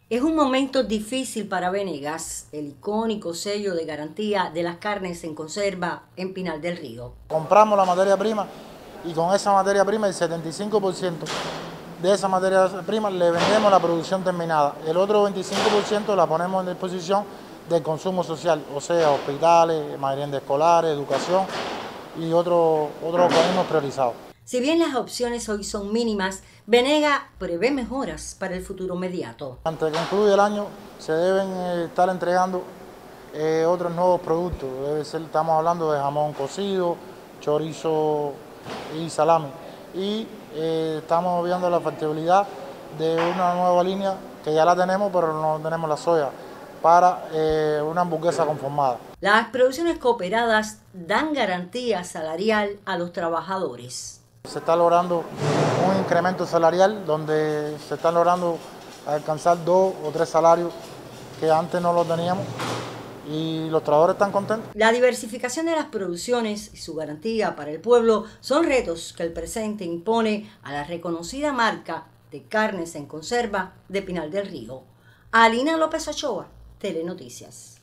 Es un momento difícil para Venegas, el icónico sello de garantía de las carnes en conserva en Pinar del Río. Compramos la materia prima y con esa materia prima el 75% de esa materia prima le vendemos la producción terminada. El otro 25% la ponemos en disposición del consumo social, o sea, hospitales, meriendas escolares, educación y otros organismos priorizados. Si bien las opciones hoy son mínimas, Venegas prevé mejoras para el futuro inmediato. Antes de concluir el año se deben estar entregando otros nuevos productos. Estamos hablando de jamón cocido, chorizo y salami. Y estamos viendo la factibilidad de una nueva línea que ya la tenemos, pero no tenemos la soya, para una hamburguesa conformada. Las producciones cooperadas dan garantía salarial a los trabajadores. Se está logrando un incremento salarial donde se está logrando alcanzar 2 o 3 salarios que antes no los teníamos y los trabajadores están contentos. La diversificación de las producciones y su garantía para el pueblo son retos que el presente impone a la reconocida marca de carnes en conserva de Pinar del Río. Alina López Ochoa, Telenoticias.